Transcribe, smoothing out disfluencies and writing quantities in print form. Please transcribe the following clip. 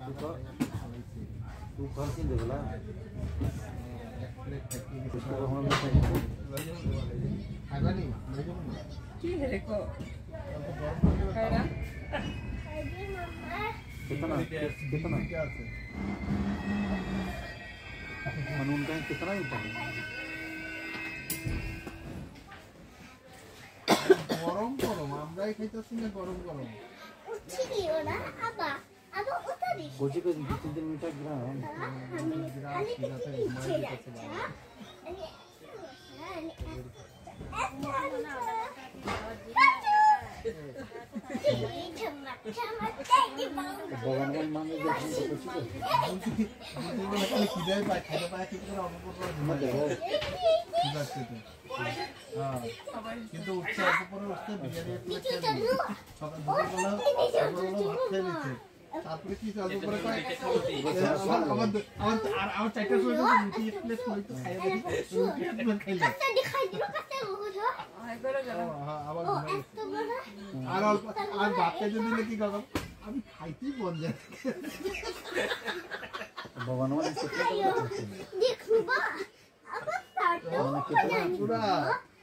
तू कौन सी देवला देखो Kaira कितना मनून का कितना ही গরম গরম আমরাই খাইতেছি না গরম গরম উঠি দিও না আবা উঠা দিস গোজি করে 2-3 মিনিট গ্রাম আমি খালি ইচ্ছে যাচ্ছে भगवान मान ले খিদাই পায় খাইতে পায় ঠিক করে কিন্তু উঠছে পরে উঠতে বিরিয়ানি সকাল দুপুরবেলা ভাত খেয়ে নিচ্ছে তারপরে কি চালু করে কয় আমার চারটা সময় রুটি এক প্লেট হইতো খাইয়ে দিই রুটি এক প্লেট খাইলে খাই দিল কাছে বুঝো আবার আর অল্প আর ভাতটা যদি নাকি গরম আমি খাইতেই বন যায় भगवान वाले देखो बा अब स्टार्ट পুরা